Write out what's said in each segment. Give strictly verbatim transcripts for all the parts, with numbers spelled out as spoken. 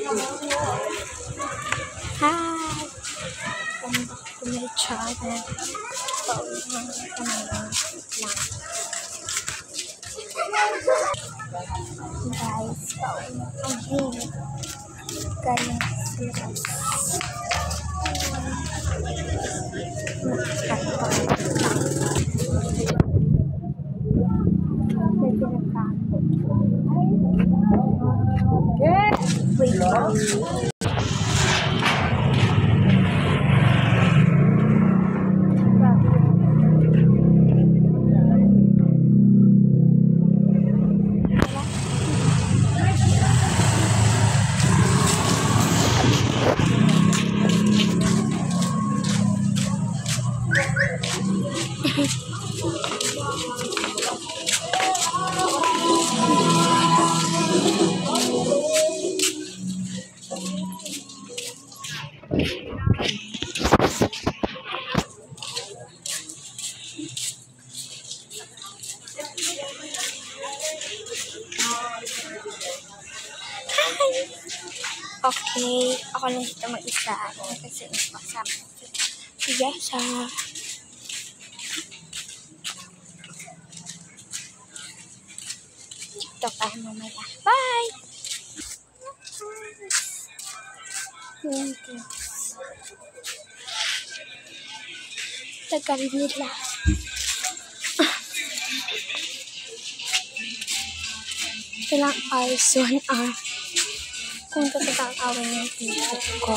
Hi! Welcome back to my channel. Pauwi na kami lang. Guys, pauwi na kami. Galing sila. Wait lang. Okay, ako lang dito mag-isa kasi kasama si Jessa. TikTok tayo mamaya. Bye! Thank you. Tagal nila. Ilang hours, one hour. Kung tatatawin yung TikTok ko.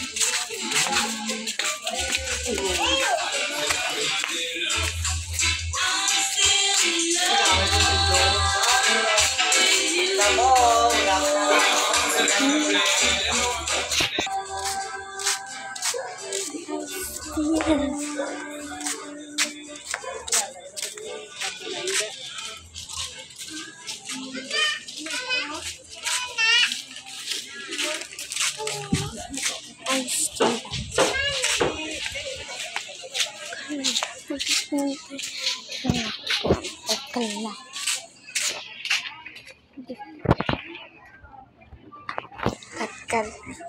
I still kala katkal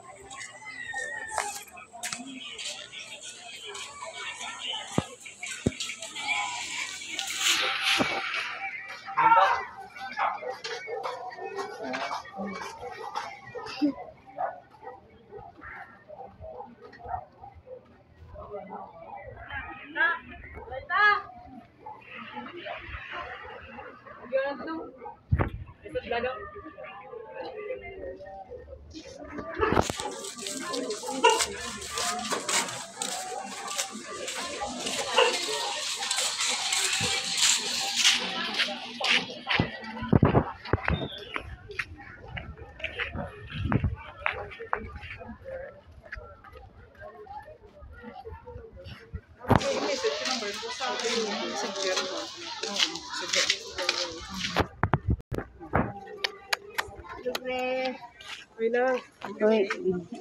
Wait.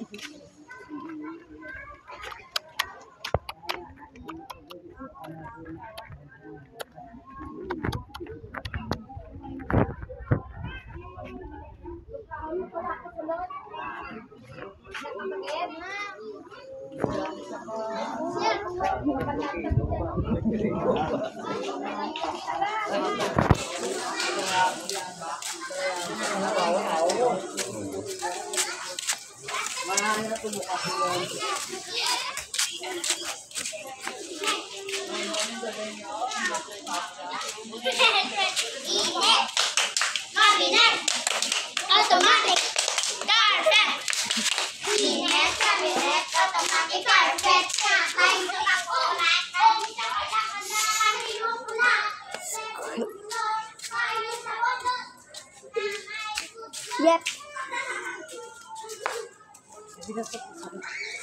Cabinet automatic carpet. Cabinet cabinet automatic carpet. Kain sa kakulat. Kain sa kalakana. Kain mo pula. Kain sa wadot. Yep.